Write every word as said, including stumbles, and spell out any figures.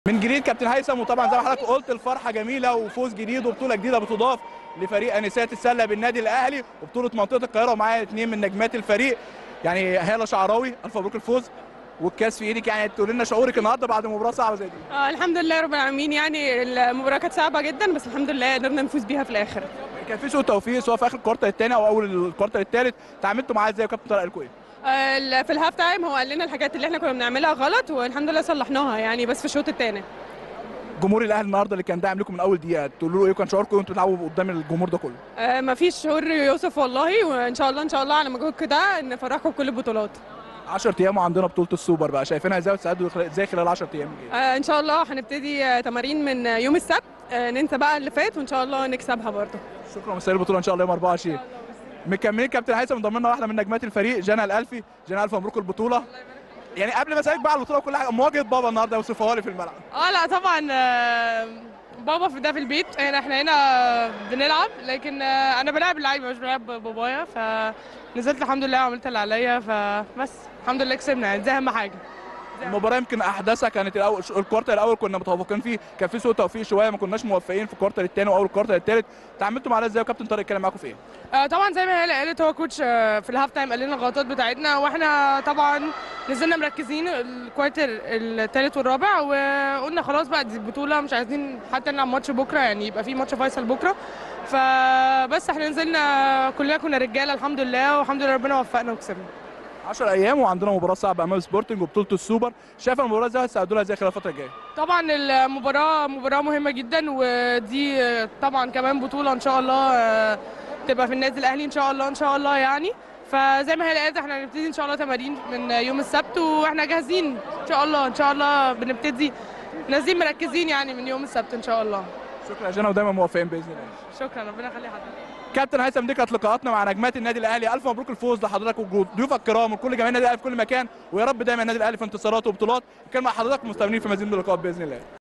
من جديد كابتن هيثم، وطبعا زي ما حضرتك قلت الفرحه جميله وفوز جديد وبطوله جديده بتضاف لفريق انسات السله بالنادي الاهلي وبطوله منطقه القاهره، ومعايا اثنين من نجمات الفريق. يعني هاله شعراوي، الف مبروك الفوز والكاس في ايدك. يعني تقول لنا شعورك النهارده بعد مباراه صعبه زي دي؟ اه الحمد لله رب العالمين. يعني المباراه كانت صعبه جدا بس الحمد لله قدرنا نفوز بيها في الاخر. كان في سوء توفيق سواء في اخر الكوارتر الثاني او اول الكوارتر الثالث، تعاملتوا معاه ازاي وكابتن طارق قال لكم ايه؟ آه في الهاف تايم هو قال لنا الحاجات اللي احنا كنا بنعملها غلط والحمد لله صلحناها يعني، بس في الشوط الثاني. جمهور الاهلي النهارده اللي كان داعم لكم من اول دقيقه، تقولوا له ايه؟ كان شعوركم وانتوا بتلعبوا قدام الجمهور ده كله؟ آه ما فيش شعور يوسف والله، وان شاء الله ان شاء الله على مجهود كده نفرحكم بكل البطولات. عشرة ايام وعندنا بطوله السوبر بقى، شايفينها ازاي وتساعدوا ازاي خلال عشرة ايام الجايين؟ آه ان شاء الله هنبتدي آه تمارين من آه يوم السبت، آه ننسى بقى اللي فات وان شاء الله نكسبها برضه. شكرا. مستنيين البطوله ان شاء الله يوم أربعة وعشرين. مكملين كابتن هيثم، انضم لنا واحده من نجمات الفريق جنى الالفي. جنى الف مبروك البطوله. يعني قبل ما اسالك بقى على البطوله وكل حاجه، مواجهه بابا النهارده اوصفها لي في الملعب. اه لا طبعا آه، بابا في ده في البيت، يعني احنا هنا بنلعب لكن آه، انا بلعب اللعيبه مش بلعب بابايا، فنزلت الحمد لله وعملت اللي عليا، فبس الحمد لله كسبنا يعني دي اهم حاجه. المباراه يمكن احداثها كانت الاول، الكوارتر الاول كنا متفوقين فيه، كان في سوء توفيق شويه، ما كناش موفقين في الكوارتر الثاني واول الكوارتر الثالث. تعاملتوا معاه ازاي وكابتن طارق اتكلم معاكم في ايه؟ آه طبعا زي ما هي قالت، هو كوتش آه، في الهاف تايم قال لنا الغلطات بتاعتنا، واحنا طبعا نزلنا مركزين الكوارتر الثالث والرابع، وقلنا خلاص بقى دي البطوله مش عايزين حتى نلعب ماتش بكره، يعني يبقى في ماتش فيصل بكره، فبس احنا نزلنا كلنا كنا رجاله الحمد لله، والحمد لله ربنا وفقنا وكسبنا. عشرة ايام وعندنا مباراه صعبه امام سبورتنج وبطوله السوبر، شايف المباراه ازاي هتساعدوا لها ازاي خلال الفتره الجايه؟ طبعا المباراه مباراه مهمه جدا، ودي طبعا كمان بطوله ان شاء الله تبقى في النادي الاهلي ان شاء الله ان شاء الله يعني. فزي ما هي قالت احنا هنبتدي ان شاء الله تمارين من يوم السبت، واحنا جاهزين ان شاء الله ان شاء الله بنبتدي نازلين مركزين يعني من يوم السبت ان شاء الله. شكرا يا جنى ودايما موفقين باذن الله. شكرا ربنا يخلي حضرتك. كابتن هيثم، دي كانت لقاءاتنا مع نجمات النادي الاهلي. الف مبروك الفوز لحضرتك وضيوفك الكرام وكل جماهير النادي الاهلي في كل مكان، ويا رب دايما النادي الاهلي في انتصارات وبطولات. كان مع حضرتك مستمرين في مزيد من اللقاءات باذن الله.